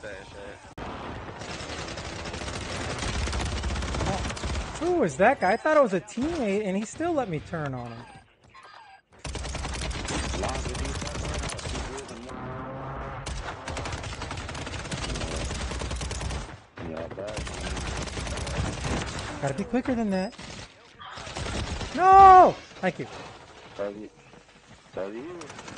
that shit. Who was that guy? I thought it was a teammate, and he still let me turn on him. Gotta be quicker than that. No! Thank you. Love you.